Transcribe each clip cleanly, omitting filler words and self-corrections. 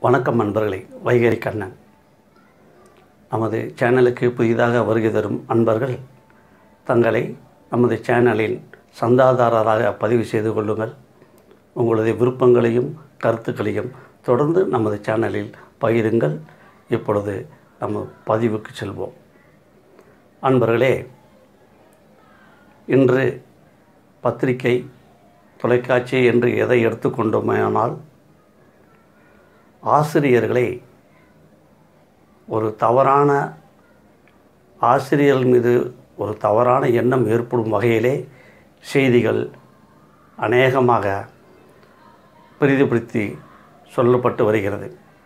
வணக்கம் நண்பர்களே, வைகரை கண்ணன். நமது சேனலுக்கு புதிதாக வருகை தரும் அன்பர்கள் தங்களை நமது சேனலில் சந்தாதாரராக பதிவு செய்து கொள்ளுங்கள். உங்களது விருப்பங்களையும் கருத்துக்களையும் தொடர்ந்து நமது சேனலில் பகிருங்கள். இப்பொழுது நம்ம பதிவுக்கு செல்வோம். அன்பர்களே, இன்று பத்திரிகை, தொலைக்காட்சி என்று எதை எடுத்துக்கொண்டோமேயானால் ஆசிரியர்களை ஆசிரியர்கள் மீது ஒரு தவறான எண்ணம் ஏற்படும் வகையிலே செய்திகள் அநேகமாக பெரிதுபடுத்தி சொல்லப்பட்டு வருகிறது.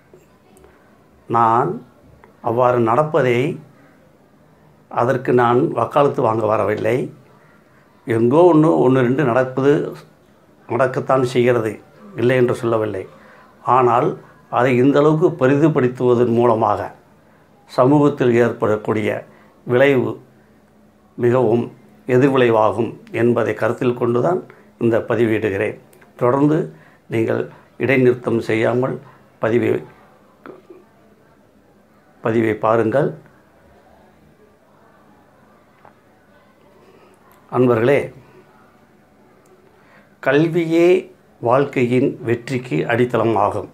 நான் அவ்வாறு நடப்பதை அதற்கு நான் வக்காலத்து வாங்க வரவில்லை. எங்கோ ஒன்று ரெண்டு நடக்கத்தான் செய்கிறது, இல்லை என்று சொல்லவில்லை. ஆனால் அதை இந்தளவுக்கு பெரிதுபடுத்துவதன் மூலமாக சமூகத்தில் ஏற்படக்கூடிய விளைவு மிகவும் எதிர்விளைவாகும் என்பதை கருத்தில் கொண்டுதான் இந்த பதிவிடுகிறேன். தொடர்ந்து நீங்கள் இடைநிறுத்தம் செய்யாமல் பதிவை பாருங்கள். அன்பர்களே, கல்வியே வாழ்க்கையின் வெற்றிக்கு அடித்தளமாகும்.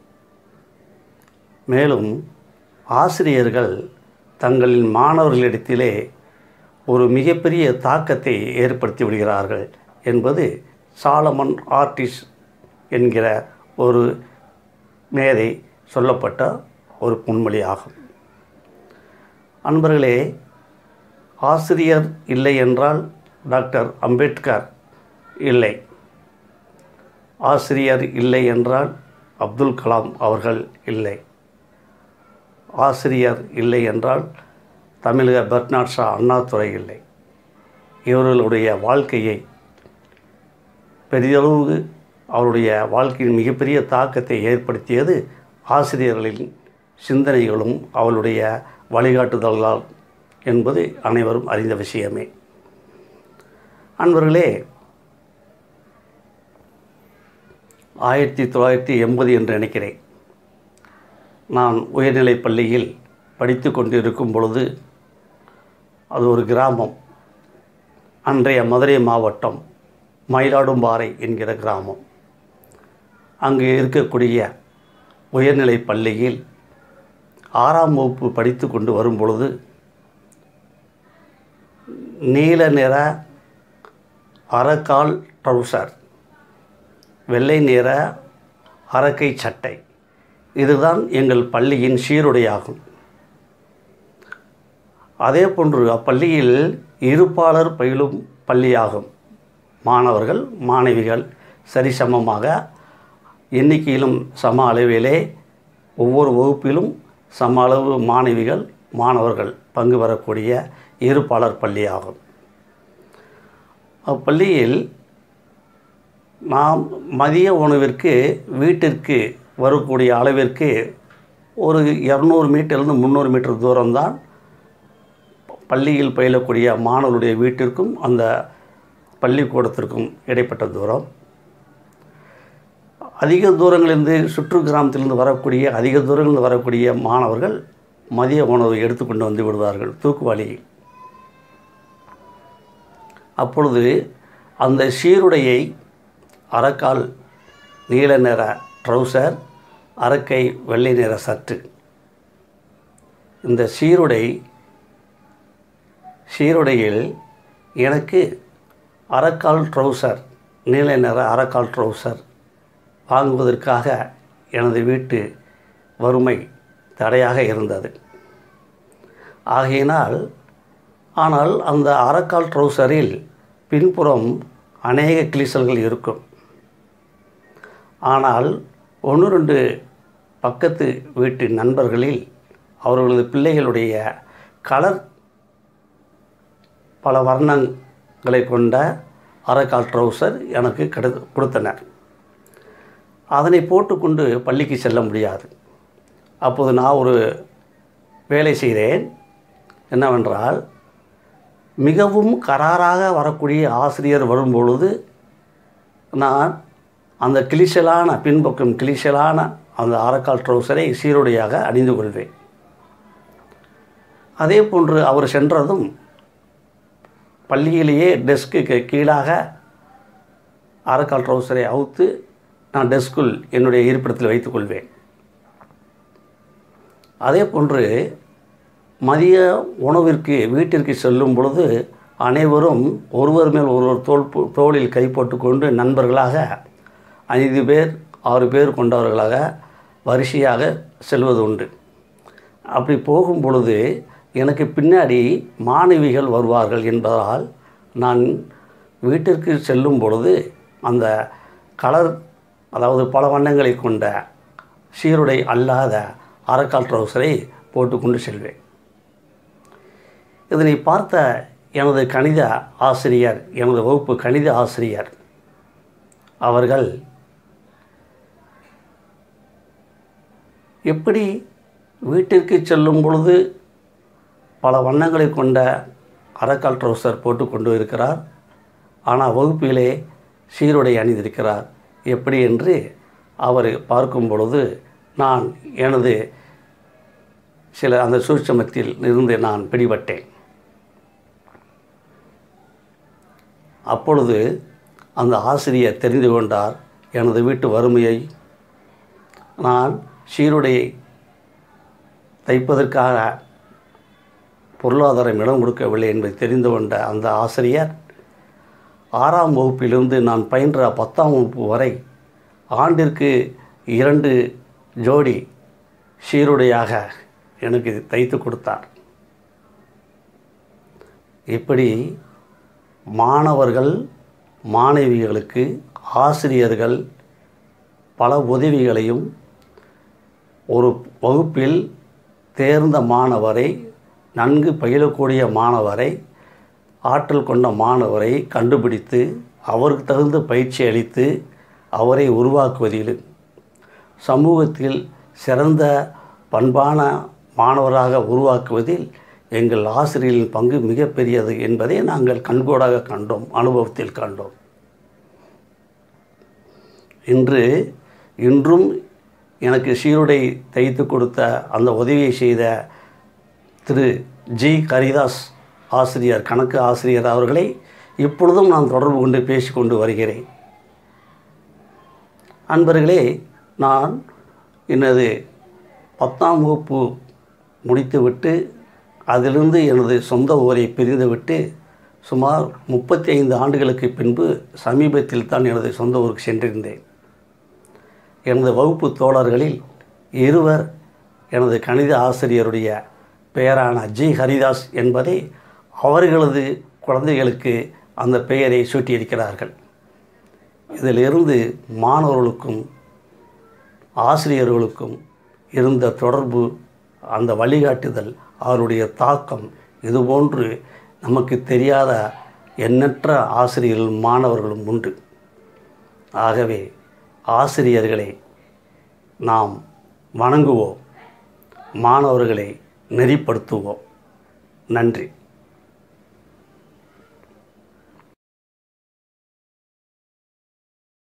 மேலும் ஆசிரியர்கள் தங்களின் மாணவர்களிடத்திலே ஒரு மிகப்பெரிய தாக்கத்தை ஏற்படுத்தி விடுகிறார்கள் என்பது சாலமன் ஆர்டிஸ்ட் என்கிற ஒரு மேதை சொல்லப்பட்ட ஒரு பொன்மொழியாகும். அன்பர்களே, ஆசிரியர் இல்லை என்றால் டாக்டர் அம்பேத்கர் இல்லை, ஆசிரியர் இல்லை என்றால் அப்துல் கலாம் அவர்கள் இல்லை, ஆசிரியர் இல்லை என்றால் தமிழக பெர்னாட் ஷா அண்ணாதுரை இல்லை. இவர்களுடைய வாழ்க்கையை பெரிதளவு அவருடைய வாழ்க்கையின் மிகப்பெரிய தாக்கத்தை ஏற்படுத்தியது ஆசிரியர்களின் சிந்தனைகளும் அவளுடைய வழிகாட்டுதல்களால் என்பது அனைவரும் அறிந்த விஷயமே. அன்பர்களே, 1980 என்று நினைக்கிறேன், நான் உயர்நிலைப் பள்ளியில் படித்து கொண்டிருக்கும் பொழுது, அது ஒரு கிராமம், அன்றைய மதுரை மாவட்டம் மயிலாடும்பாறை என்கிற கிராமம். அங்கு இருக்கக்கூடிய உயர்நிலைப் பள்ளியில் 6ஆம் வகுப்பு படித்து கொண்டு வரும் பொழுது நீல நிற அரைக்கால் ட்ரவுசர், வெள்ளை நிற அரக்கை சட்டை, இதுதான் எங்கள் பள்ளியின் சீருடையாகும். அதே போன்று அப்பள்ளியில் இருப்பாளர் பயிலும் பள்ளியாகும். மாணவர்கள் மாணவிகள் சரிசமமாக எண்ணிக்கையிலும் சம அளவிலே ஒவ்வொரு வகுப்பிலும் சம அளவு மாணவர்கள் பங்கு பெறக்கூடிய இருப்பாளர் பள்ளியாகும். அப்பள்ளியில் நாம் மதிய உணவிற்கு வீட்டிற்கு வரக்கூடிய அளவிற்கு ஒரு 200 மீட்டர்லேருந்து 300 மீட்டர் தூரம்தான் பள்ளியில் பயிலக்கூடிய மாணவருடைய வீட்டிற்கும் அந்த பள்ளிக்கூடத்திற்கும் இடைப்பட்ட தூரம். அதிக தூரங்களிலிருந்து சுற்று கிராமத்திலிருந்து வரக்கூடிய மாணவர்கள் மதிய உணவு எடுத்துக்கொண்டு வந்து விடுவார்கள் தூக்குவாளியில். அப்பொழுது அந்த சீருடையை அரைக்கால் நீல நிற ட்ரவுசர், அரக்கை வெள்ளை நிற சட்டு, இந்த சீருடையில் எனக்கு அரைக்கால் ட்ரவுசர், நீல நிற அரைக்கால் ட்ரவுசர் வாங்குவதற்காக எனது வீட்டு வறுமை தடையாக இருந்தது. ஆனால் அந்த அரைக்கால் ட்ரவுசரில் பின்புறம் அநேக கிழிசல்கள் இருக்கும். ஆனால் 1-2 பக்கத்து வீட்டு நண்பர்களில் அவர்களது பிள்ளைகளுடைய கலர் பல வர்ணங்களை கொண்ட அரைக்கால் ட்ரவுசர் எனக்கு கொடுத்தனர். அதனை போட்டுக்கொண்டு பள்ளிக்கு செல்ல முடியாது. அப்போது நான் ஒரு வேலை செய்தேன். என்னவென்றால், மிகவும் கராராக வரக்கூடிய ஆசிரியர் வரும்பொழுது நான் அந்த பின்பக்கம் கிளிஷலான அந்த அரைக்கால் ட்ரௌசரை சீருடையாக அணிந்து கொள்வேன். அதே போன்று அவர் சென்றதும் பள்ளியிலேயே டெஸ்க்குக்கு கீழாக அரைக்கால் ட்ரௌசரை அவுத்து நான் டெஸ்க்குள் என்னுடைய இருப்பிடத்தில் வைத்துக்கொள்வேன். அதே போன்று மதிய உணவிற்கு வீட்டிற்கு செல்லும் பொழுது அனைவரும் ஒருவர் மேல் ஒருவர் தோளில் கை போட்டுக்கொண்டு நண்பர்களாக 5 பேர் 6 பேர் கொண்டவர்களாக வரிசையாக செல்வது உண்டு. அப்படி போகும் பொழுது எனக்கு பின்னாடி மாணவிகள் வருவார்கள் என்பதால் நான் வீட்டிற்கு செல்லும் பொழுது அந்த கலர், அதாவது பல வண்ணங்களை கொண்ட சீருடை அல்லாத அரைக்கால் ட்ரௌசரை போட்டுக்கொண்டு செல்வேன். இதனை பார்த்த எனது கணித ஆசிரியர், எனது வகுப்பு கணித ஆசிரியர் அவர்கள், எப்படி வீட்டிற்கு செல்லும் பொழுது பல வண்ணங்களை கொண்ட அரைக்கால் ட்ரௌசர் போட்டுக்கொண்டு இருக்கிறார், ஆனால் வகுப்பிலே சீருடை அணிந்திருக்கிறார் எப்படி என்று அவர் பார்க்கும் பொழுது நான் எனது சில அந்த சூட்சமத்தில் இருந்து நான் பிடிபட்டேன். அப்பொழுது அந்த ஆசிரியர் தெரிந்து கொண்டார் எனது வீட்டு வறுமையை. நான் சீருடையை தைப்பதற்காக பொருளாதாரம் இடம் கொடுக்கவில்லை என்பதை தெரிந்து கொண்ட அந்த ஆசிரியர் 6ஆம் வகுப்பிலிருந்து நான் பயின்ற 10ஆம் வகுப்பு வரை ஆண்டிற்கு 2 ஜோடி சீருடையாக எனக்கு தைத்து கொடுத்தார். இப்படி மாணவர்கள் மாணவிகளுக்கு ஆசிரியர்கள் பல உதவிகளையும், ஒரு வகுப்பில் தேர்ந்த மாணவரை, நன்கு பயிலக்கூடிய மாணவரை, ஆற்றல் கொண்ட மாணவரை கண்டுபிடித்து அவருக்கு தகுந்த பயிற்சி அளித்து அவரை உருவாக்குவதில், சமூகத்தில் சிறந்த பண்பான மாணவராக உருவாக்குவதில் எங்கள் ஆசிரியர்களின் பங்கு மிகப்பெரியது என்பதை நாங்கள் கண்கூடாக கண்டோம், அனுபவத்தில் கண்டோம். இன்றும் எனக்கு சீருடை தைத்து கொடுத்த அந்த உதவியை செய்த திரு ஜி ஹரிதாஸ் ஆசிரியர், கணக்கு ஆசிரியர் அவர்களை இப்பொழுதும் நான் தொடர்பு கொண்டு பேசிக்கொண்டு வருகிறேன். அன்பர்களே, நான் எனது 10ஆம் வகுப்பு முடித்துவிட்டு அதிலிருந்து எனது சொந்த ஊரை பிரிந்துவிட்டு சுமார் 35 ஆண்டுகளுக்கு பின்பு சமீபத்தில் தான் எனது சொந்த ஊருக்கு சென்றிருந்தேன். எனது வகுப்பு தோழர்களில் 2 எனது கணித ஆசிரியருடைய பெயரான ஜி ஹரிதாஸ் என்பதை அவர்களது குழந்தைகளுக்கு அந்த பெயரை சூட்டியிருக்கிறார்கள். இதிலிருந்து மாணவர்களுக்கும் ஆசிரியர்களுக்கும் இருந்த தொடர்பு, அந்த வழிகாட்டுதல், அவருடைய தாக்கம், இதுபோன்று நமக்கு தெரியாத எண்ணற்ற ஆசிரியர்களும் மாணவர்களும் உண்டு. ஆகவே ஆசிரியர்களை நாம் வணங்குவோம், மாணவர்களை நெறிப்படுத்துவோம். நன்றி.